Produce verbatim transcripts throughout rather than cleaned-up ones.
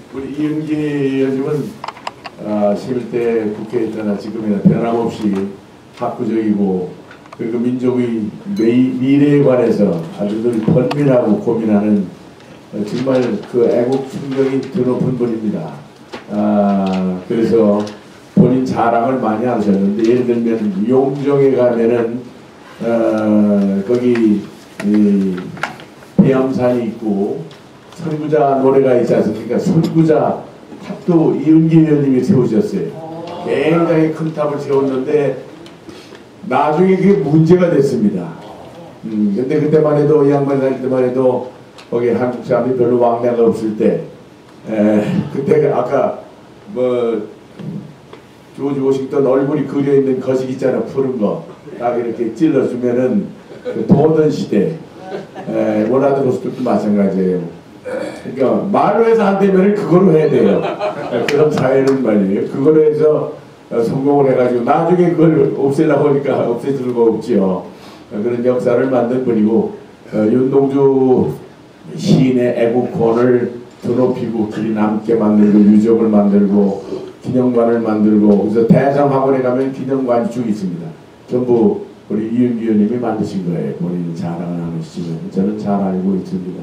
우리 이은기 의원님은 아, 십일 대 국회에 있거나 지금이나 변함없이 학구적이고 그리고 민족의 미, 미래에 관해서 아주 늘 번민하고 고민하는 어, 정말 그 애국 충격이 드높은 분입니다. 아, 그래서 본인 자랑을 많이 하셨는데 예를 들면 용정에 가면은 어, 거기 이, 배암산이 있고 선구자 노래가 있지 않습니까? 선구자 탑도 이은기 의원님이 세우셨어요. 굉장히 큰 탑을 세웠는데 나중에 그게 문제가 됐습니다. 음, 근데 그때만 해도 이 양반 다닐 때만 해도 거기 한국 사람이 별로 왕래가 없을 때 에, 그때 아까 뭐 조지 워싱턴 얼굴이 그려있는 거식 있잖아, 푸른 거 딱 이렇게 찔러주면은 그 도던 시대 에, 원하드 로스도 마찬가지예요. 그러니까 말로 해서 안 되면 그거로 해야 돼요. 그런 사회는 말이에요. 그거로 해서 성공을 해가지고 나중에 그걸 없애려고 하니까 없앨 수가 없지요. 그런 역사를 만든 분이고 윤동주 시인의 애국권을 드높이고 길이 남게 만들고 유적을 만들고 기념관을 만들고 그래서 대성학원에 가면 기념관이 쭉 있습니다. 전부 우리 이은기 의원님이 만드신 거예요. 본인이 자랑을 하시지만 저는 잘 알고 있습니다.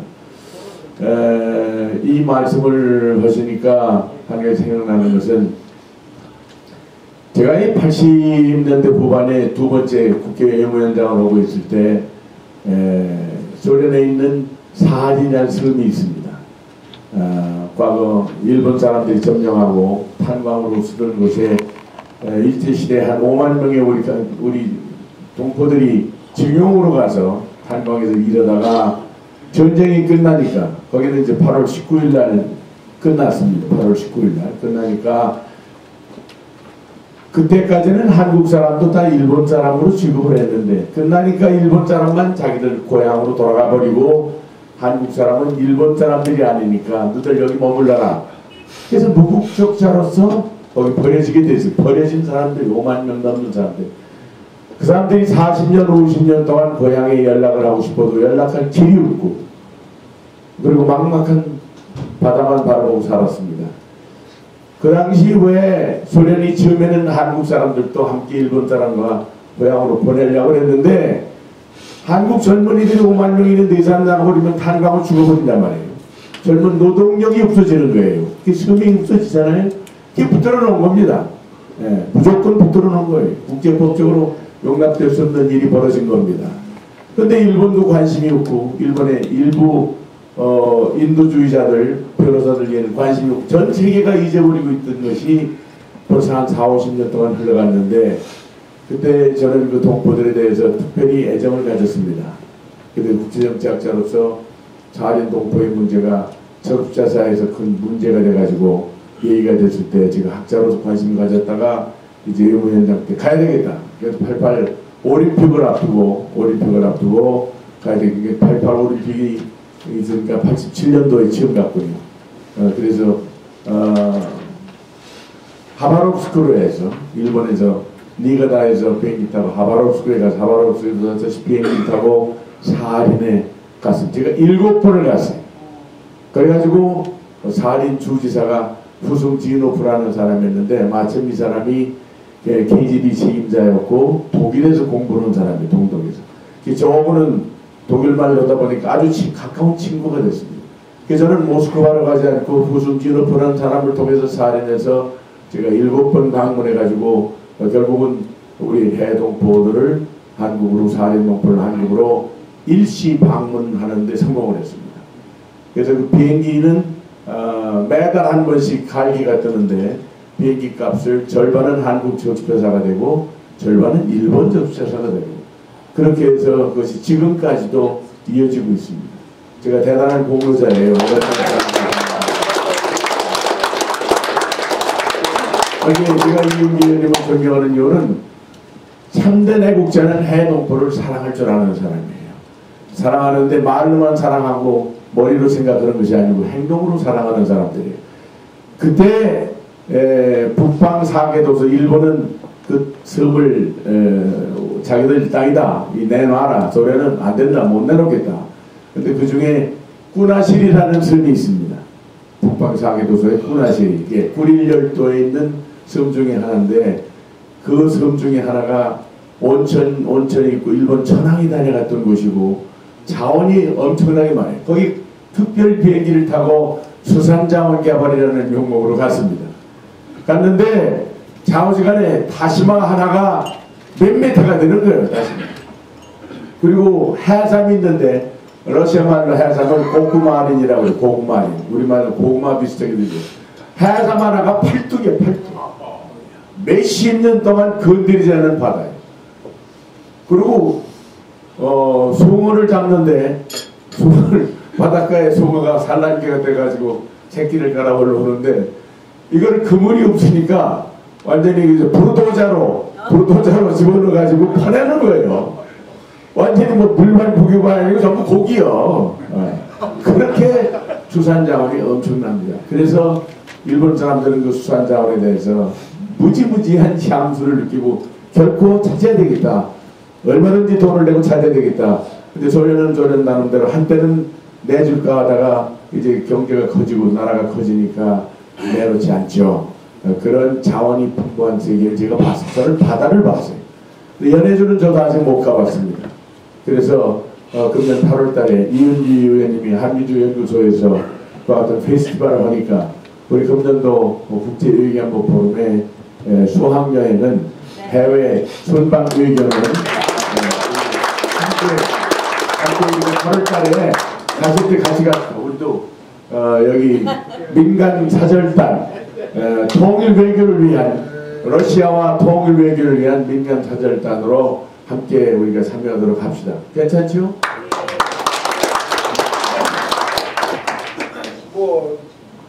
에, 이 말씀을 하시니까 한 가지 생각나는 것은 제가 이 팔십 년대 후반에 두 번째 국회 외무위원장을 하고 있을 때 에, 소련에 있는 사하린이라는 섬이 있습니다. 어, 과거 일본 사람들이 점령하고 탄광으로 쓰던 곳에 일제시대에 한 오만 명의 우리, 우리 동포들이 증용으로 가서 탄광에서 일하다가 전쟁이 끝나니까 거기는 이제 팔월 십구일 날 끝났습니다. 팔월 십구일 날 끝나니까 그때까지는 한국 사람도 다 일본 사람으로 취급을 했는데 끝나니까 일본 사람만 자기들 고향으로 돌아가 버리고 한국 사람은 일본 사람들이 아니니까 너들 여기 머물러라. 그래서 무국적자로서 거기 버려지게 됐어요. 버려진 사람들이 오만 명 넘는 사람들. 그 사람들이 사십 년, 오십 년 동안 고향에 연락을 하고 싶어도 연락할 길이 없고 그리고 막막한 바다만 바라보고 살았습니다. 그 당시 왜 소련이 처음에는 한국 사람들도 함께 일본 사람과 고향으로 보내려고 했는데 한국 젊은이들이 오만 명이 있는데 이 사람 나가버리면 탄광으로 죽어버린단 말이에요. 젊은 노동력이 없어지는 거예요. 그게 섬이 없어지잖아요. 그게 붙들어 놓은 겁니다. 예, 무조건 붙들어 놓은 거예요. 국제법적으로 용납될 수 없는 일이 벌어진 겁니다. 그런데 일본도 관심이 없고 일본의 일부 어, 인도주의자들, 변호사들에게는 관심이 없고 전 세계가 잊어버리고 있던 것이 벌써 한 사오십 년 동안 흘러갔는데 그때 저는 그 동포들에 대해서 특별히 애정을 가졌습니다. 그때 국제정치학자로서 사하린 동포의 문제가 적자 사회에서 큰 문제가 돼가지고 얘기가 됐을 때 제가 학자로서 관심을 가졌다가 이제 외무위원장 때 가야 되겠다. 그래서 팔십팔 올림픽을 앞두고 올림픽을 앞두고 가야 되겠다. 팔십팔 올림픽이 있으니까 팔십칠 년도에 처음 갔군요. 어, 그래서 어, 하바롭스크로 해서 일본에서 니가다에서 비행기 타고 하바롭스크에 가서 하바롭스크에서 비행기 타고 사하린에 갔습니다. 제가 일곱 번을 갔어요. 그래가지고 사하린 주지사가 후승 지노프라는 사람이었는데 마침 이 사람이 케이지비 책임자였고 독일에서 공부하는 사람이에요. 동독에서. 저분은 독일말을 하다 보니까 아주 치, 가까운 친구가 됐습니다. 그래서 저는 모스크바로 가지 않고 후승 지노프라는 사람을 통해서 사하린에서 제가 일곱 번 방문해가지고 결국은 우리 해동포들을 한국으로 사하린 동포를 한국으로 일시 방문하는 데 성공을 했습니다. 그래서 그 비행기는 어, 매달 한 번씩 갈기가 뜨는데 비행기 값을 절반은 한국 접수사가 되고 절반은 일본 접수사가 되고 그렇게 해서 그것이 지금까지도 이어지고 있습니다. 제가 대단한 공로자예요. 제가 이은기 의원님을 존경하는 이유는 참된 애국자는 해동포를 사랑할 줄 아는 사람이에요. 사랑하는데 말로만 사랑하고 머리로 생각하는 것이 아니고 행동으로 사랑하는 사람들이에요. 그때 에, 북방 사계도서 일본은 그 섬을 에, 자기들 땅이다 이 내놔라. 소련은 안 된다 못 내놓겠다. 근데 그 중에 꾸나실이라는 섬이 있습니다. 북방사계도서의 꾸나시, 이게 구릴열도에 있는 섬 중에 하나인데 그 섬 중에 하나가 온천, 온천이 있고 일본 천황이 다녀갔던 곳이고 자원이 엄청나게 많아요. 거기 특별 비행기를 타고 수산자원 개발이라는 명목으로 갔습니다. 갔는데 좌우지간에 다시마 하나가 몇 메타가 되는 거예요. 다시마. 그리고 해삼이 있는데 러시아 말로 해삼은 고구마린이라고 해요. 고구마린. 우리말로 고구마 비슷하게 되죠. 해삼 하나가 팔뚝이에요. 팔뚝. 몇십 년 동안 건드리지 않는 바다예요. 그리고 어, 숭어를 잡는데 숭어를 바닷가에 숭어가 산란기가 돼가지고 새끼를 갈아 올라오는데 이걸 그물이 없으니까 완전히 불도자로 불도자로 집어넣어가지고 퍼내는 거예요. 완전히 뭐 물만 고기만 아니고 전부 고기요. 네. 그렇게 수산자원이 엄청납니다. 그래서 일본 사람들은 그 수산자원에 대해서 무지무지한 향수를 느끼고 결코 찾아야 되겠다. 얼마든지 돈을 내고 찾아야 되겠다. 근데 소련은 소련 나름대로 한때는 내줄까 하다가 이제 경제가 커지고 나라가 커지니까 내놓지 않죠. 그런 자원이 풍부한 세계를 제가 봤어요. 저는 바다를 봤어요. 연해주는 저도 아직 못 가봤습니다. 그래서 어, 금년 팔월 달에 이은지 의원님이 한미주 연구소에서 그 어떤 페스티벌을 하니까 우리 금년도 국제의견보 포럼의 에, 수학여행은 해외 순방의견은 함께 팔월 달에 가실 때 같이 갔어. 우리도 어, 여기 민간 사절단 어, 통일 외교를 위한 러시아와 통일 외교를 위한 민간 사절단으로 함께 우리가 참여하도록 합시다. 괜찮죠? 뭐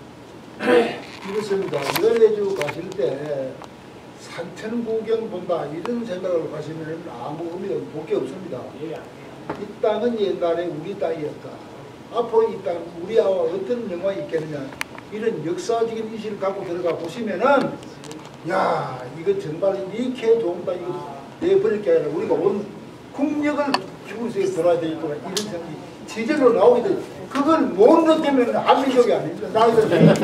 이렇습니다. 연해주 가실 때 산천 구경 본다 이런 생각으로 가시면 아무 의미 볼 게 없습니다. 이 땅은 옛날에 우리 땅이었다. 앞으로 이 땅 우리와 어떤 영광이 있겠느냐 이런 역사적인 의식을 갖고 들어가 보시면은 야 이거 정말 이렇게 좋은 땅 이거 내버릴 게 아니라 우리가 온 국력을 기울여서 돌아야 되겠구나 이런 생각이 지절로 나오게 돼. 그걸 못 느끼면 한민족이 아닙니다. 나이들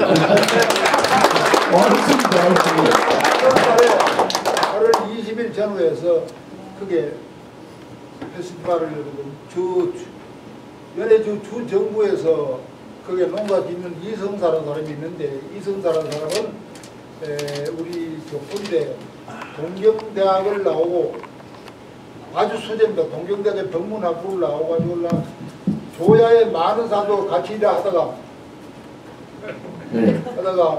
팔월 이십일 전후에서 그게 페스티벌을 주 연해주 주 정부에서 그게 농사 짓는 이성사라는 사람이 있는데 이성사라는 사람은 에, 우리 저 본대 동경대학을 나오고 아주 수제입니다. 동경대학에 병문학부를 나오가지고 조야의 많은 사도 같이 일을 하다가 네. 하다가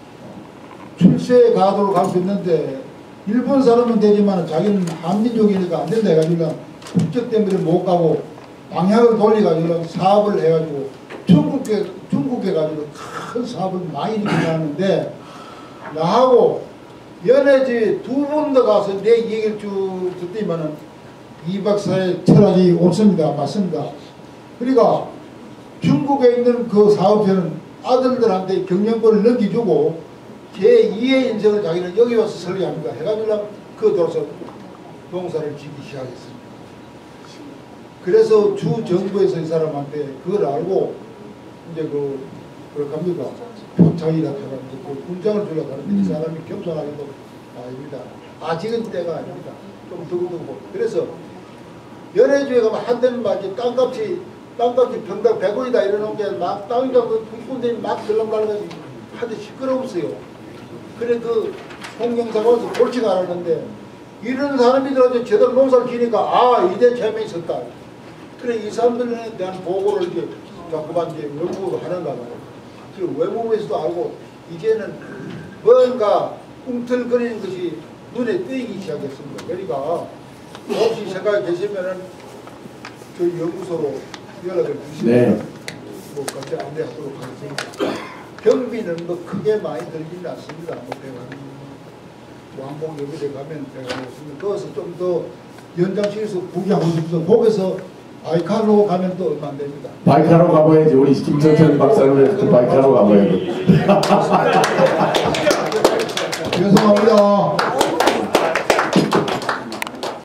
출세 가도록 할 수 있는데 일본 사람은 되지만 자기는 한민족이니까 안 된다 해가지고 국적 때문에 못 가고 방향을 돌려가지고 사업을 해가지고 중국에 중국에 가지고 큰 사업을 많이 일으키는데 나하고 연해지 두 번 더 가서 내 얘기를 쭉 듣더니만은 이 박사의 철학이 옳습니다. 맞습니다. 그러니까 중국에 있는 그 사업체는 아들들한테 경영권을 넘겨주고 제이의 인생을 자기는 여기 와서 설계합니다. 해가지고 그 돌아서 농사를 짓기 시작했습니다. 그래서 주 정부에서 이 사람한테 그걸 알고 이제 그, 그렇게 합니다. 표창이라고 하는데 그 군장을 주려고 하는데 음. 이 사람이 겸손하게도 아닙니다. 아직은 때가 아닙니다. 좀 두고두고. 그래서 연해주에 가면 한때는 막 땅값이 땅값이 평당 백 원이다 이러는 게 막 땅이 잡고 군대이 막 들락날락하지 하도 시끄러웠어요. 그래 그 홍경사가 와서 골치가 알았는데 이런 사람이 들어서 제대로 농사를 지니까 아 이제 재미있었다. 그래 이 사람들에 대한 보고를 이렇게 자꾸만 이제 외국으로 하는가 봐요. 그 외국에서도 알고 이제는 뭔가 꿈틀거리는 것이 눈에 띄기 시작했습니다. 그러니까 혹시 생각이 계시면은 저 연구소로 연락을 주시면 네. 뭐 같이 안내하도록 하겠습니다. 경비는 뭐 크게 많이 들지는 않습니다. 뭐 배관 왕복 여기에 가면 배관 없습니다. 거기서 좀 더 연장실에서 구경하고 싶어서 거기서 바이카로 가면 또 얼마 안 됩니다. 바이카로 가봐야지. 우리 김천천 박사를 그 바이카로 가봐야지. 죄송합니다.